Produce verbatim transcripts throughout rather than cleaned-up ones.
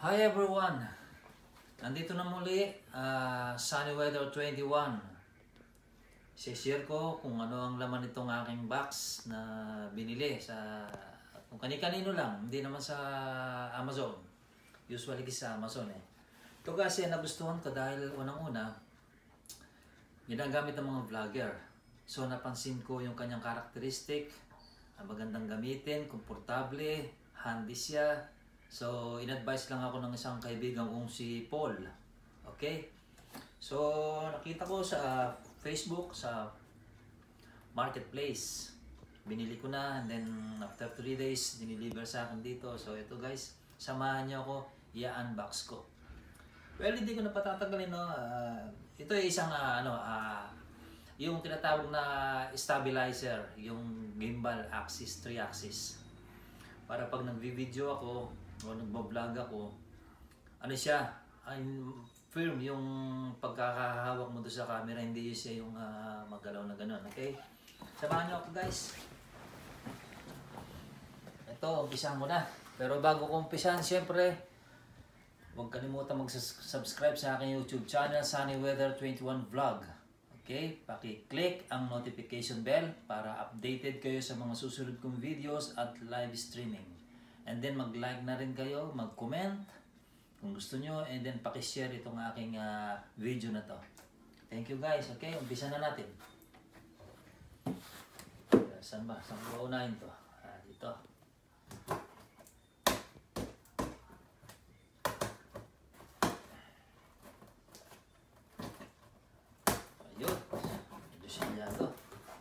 Hi everyone! Nandito na muli, uh, Sunny Weather twenty-one. I-share ko kung ano ang laman nitong aking box na binili sa kung kani-kanino lang, hindi naman sa Amazon. Usually sa Amazon eh. Ito kasi nagustuhan ko dahil unang-una, ginagamit ng mga vlogger. So napansin ko yung kanyang karakteristik, magandang gamitin, komportable, handy siya. So, in-advise lang ako ng isang kaibigan kong si Paul. Okay? So, nakita ko sa Facebook, sa marketplace. Binili ko na, and then after three days, diniliver sa akin dito. So, ito guys, samahan niyo ako, i-unbox ko. Well, hindi ko na patatagalin, no? Uh, ito ay isang, uh, ano, uh, yung tinatawag na stabilizer, yung gimbal axis, three axis. Para pag nag-video ako, o nagbablog ako, ano siya, I'm firm yung pagkakahawak mo doon sa camera, hindi siya yung uh, magalaw na gano'n, okay? Samahan niyo ako guys. Ito, umpisahan mo na. Pero bago ko umpisahan, siyempre, huwag kalimutan mag-subscribe sa aking YouTube channel, Sunny Weather twenty-one Vlog. Okay? Paki-click ang notification bell para updated kayo sa mga susunod kong videos at live streaming. And then mag-like na rin kayo, mag-comment kung gusto nyo, and then paki-share itong aking uh, video na to. Thank you guys. Okay, umpisa na natin. Saan ba? Saan ko unahin to? Ah, dito. Ayun. Medyo sinyado.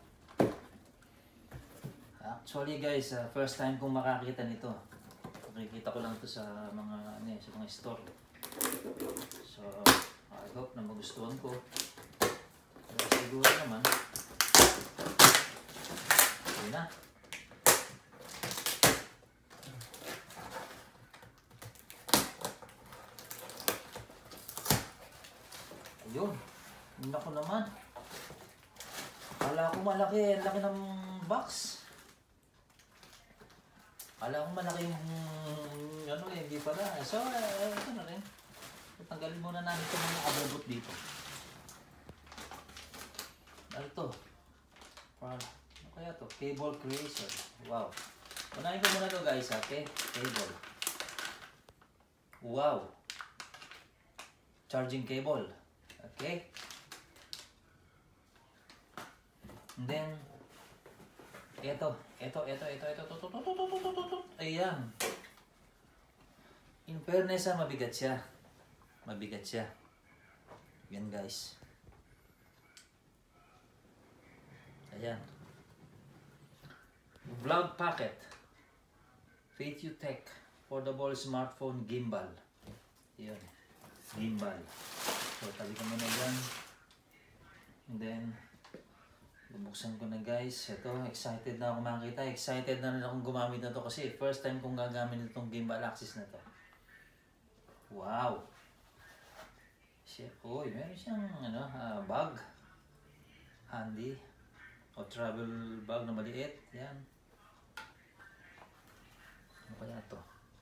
Actually guys, uh, first time kong makakita nito. Nakikita ko lang ito sa mga ano, sa mga store. So, I hope na magustuhan ko. Pero siguro naman. Ayun na. Ayun. Hindi ko naman. Kala ko malaki. Laki ng box. Alam ko malaki yung ano eh, hindi pala. So, uh, ito na rin. Tanggalin muna namin ito mga abubot dito. Ano ito? Ano kaya ito? Cable creation. Wow. Unahin ko muna ito guys, okay? Cable. Wow. Charging cable. Okay? And then, Ito, ito, ito, ito, ito, ito, ito, ito, ito, ito, ito, ito, ayan. In fairness, mabigat siya. Mabigat siya. Yan guys. Ayan. Vlog Pocket. FateUtech Portable Smartphone Gimbal. Ayan. Gimbal. So, tabi ko muna dyan. And then, bubuksan ko na guys. Ito, excited na ako makita. Excited na rin akong gumamit na to kasi first time kong gagamit itong gimbal axis na to. Wow! Uy, meron siyang ano, uh, bag. Handy. O travel bag na maliit. Yan. Ano kaya to?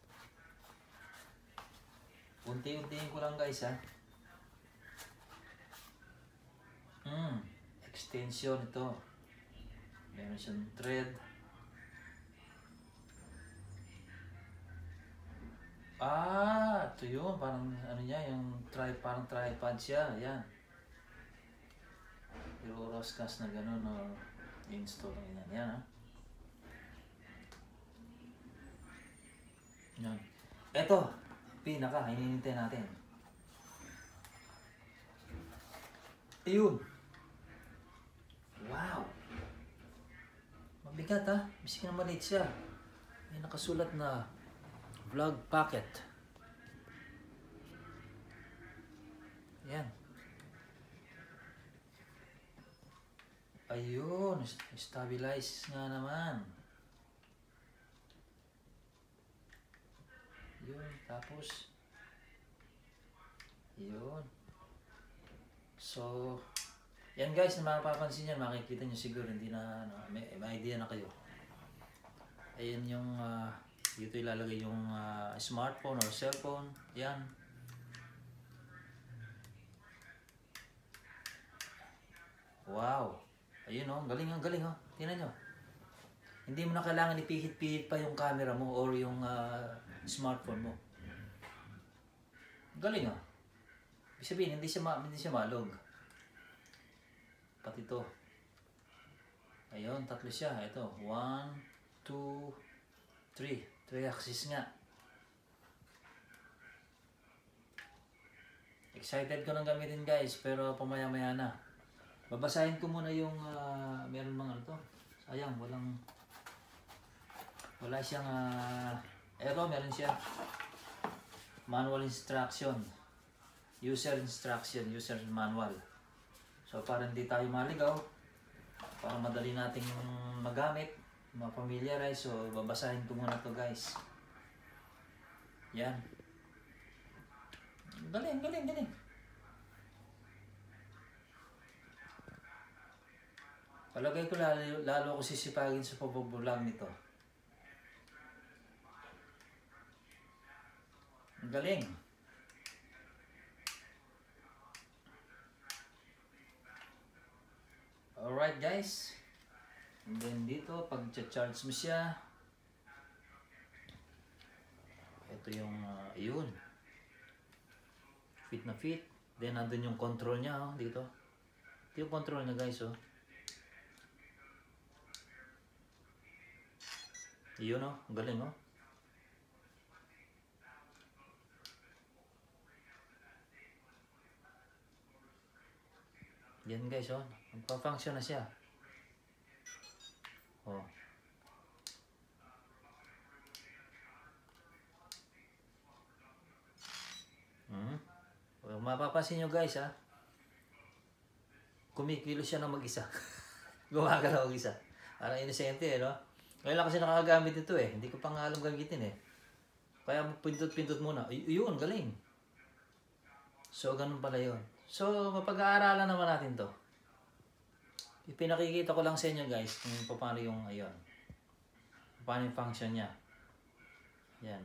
Unti-untiin ko lang guys ha. Hmm. Extension ito. Meron siyang thread. Ah, ito yun. Parang ano niya, yung tri, parang tripod siya. Ayan. Pero Roscas na gano'n, no, install lang yan. Yan ha. Yan. Ito, pinaka, hinihintay natin. Ayun. Wow! Mabigat ha? Bisik na maliit siya. May nakasulat na Vlog Pocket. Yan. Ayun. Stabilize nga naman. Yun. Tapos. Yun. So. Yan guys, na mapapansin yan, makikita nyo siguro, hindi na, ano, may, may idea na kayo. Ayan yung uh, Dito ilalagay yung uh, smartphone or cellphone. Yan. Wow. Ayun oh, galing ang galing oh. Tingnan nyo. Hindi mo na kailangan ipihit-pihit pa yung camera mo or yung uh, smartphone mo. Galing ah. Ibig sabihin, hindi siya, ma hindi siya malog. Pati ito. Ayun, tatlo siya. Ito, one, two, three. Three axis nga. Excited ko nang gamitin guys, pero pamaya-maya na. Babasahin ko muna yung uh, meron mga ano to. Sayang, walang wala siyang uh, eto, meron siya manual instruction, user instruction, user manual. So para hindi tayo maligaw, para madali nating magamit, ma-familiarize, so babasahin ko muna to guys. Yan. Galing, galing, galing. Palagay ko lalo, lalo ko sisipagin sa pagbubulag nito. Galing. Alright guys. And then dito, pag charge mo siya, ito yung, uh, yun. Fit na fit. Then nandun yung control niya, oh, dito. Ito yung control niya guys, oh. Yun, oh. Galing, oh. Yan guys, oh. Magpa-function na siya. Oh. Hmm. Well, mapapansin nyo guys, ha. Kumikilo siya ng mag-isa. Gumagalaw mag-isa. Parang inosente, eh, no? Ngayon lang kasi nakakagamit ito, eh. Hindi ko pa nga alam gamitin, eh. Kaya pindot-pindot muna. Y yun, galing. So, ganun pala yun. So, mapag-aaralan naman natin to. Ipinakikita ko lang sa inyo guys kung paano yung ayun. Paano yung function niya. Yan.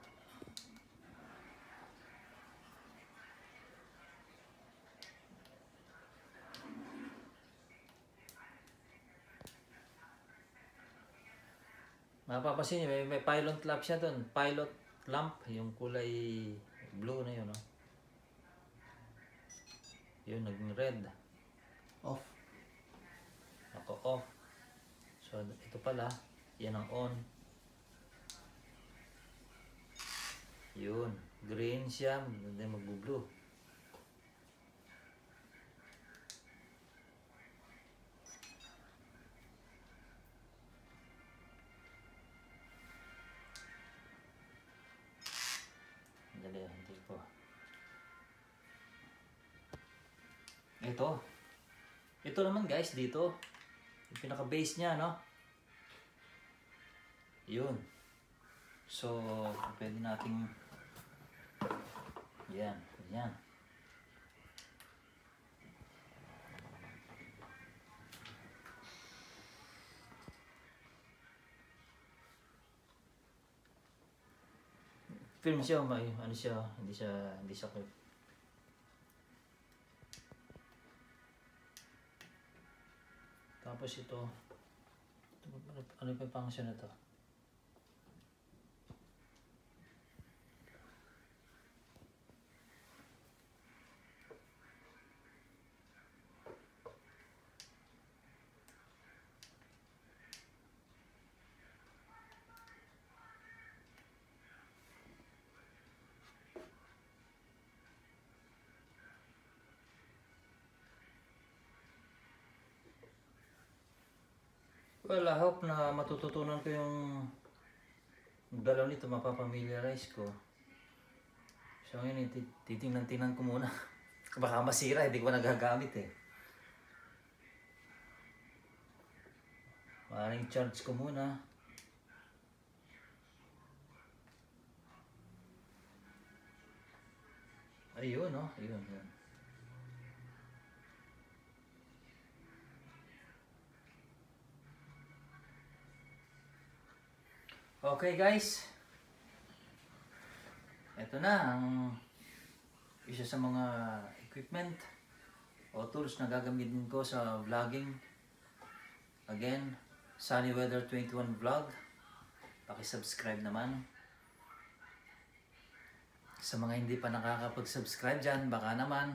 Mapapansin niyo, may, may pilot lamp siya dun. Pilot lamp, yung kulay blue na yun, no? Yun, naging red. Off. Ako off. So, ito pala. Yan ang on. Yun. Green siya. Then magbo-blue. Dali, hindi ko. Ito. Ito naman guys, dito. Yung pinaka-base niya, no? Yun. So, pwede nating yan, yan. Film siya, may ano siya, hindi siya, hindi siya clip. Tapos ito, ano, ano yung function na to? Well, I hope na matututunan ko yung dalaw nito, mapapamiliarize ko. So ngayon, titingnan-tingnan ko muna. Baka masira, hindi ko nagagamit eh. Maaaring charge ko muna. Ayun, no? Ayun, ayun. Okay guys, ito na ang isa sa mga equipment o tools na gagamitin ko sa vlogging. Again, Sunny Weather twenty-one Vlog. Paki-subscribe naman. Sa mga hindi pa nakakapag-subscribe dyan, baka naman.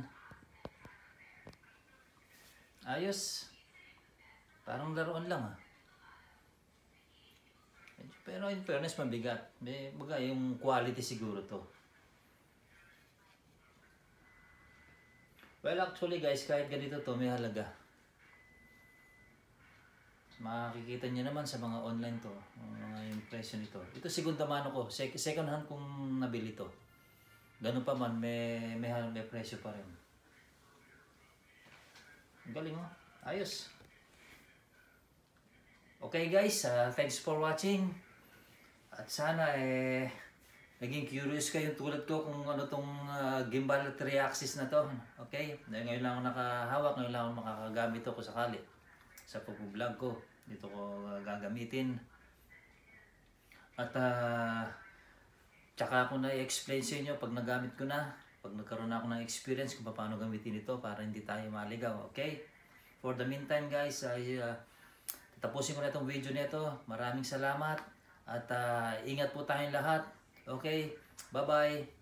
Ayos. Parang laruan lang ah. Pero in fairness, mabigat. May baga yung quality siguro to. Well, actually guys, kahit ganito to, may halaga. Makikita niyo naman sa mga online to, mga yung presyo nito. Ito segunda mano ko, second hand kong nabili to. Ganun pa man, may, may, may presyo pa rin. Galing oh, ayos. Okay guys, uh, thanks for watching. At sana eh, naging curious kayo tulad ko kung ano tong uh, gimbal three axis na to. Okay, dahil ngayon lang ako nakahawak, ngayon lang ako makakagamit ito kung sakali. Sa pag-vlog ko, dito ko uh, gagamitin. At uh, tsaka ako na i-explain sa inyo pag nagamit ko na, pag nagkaroon ako ng experience kung paano gamitin ito para hindi tayo maligaw. Okay? For the meantime guys, ay uh, tapusin ko na itong video nito. Maraming salamat at uh, ingat po tayong lahat. Okay? Bye-bye!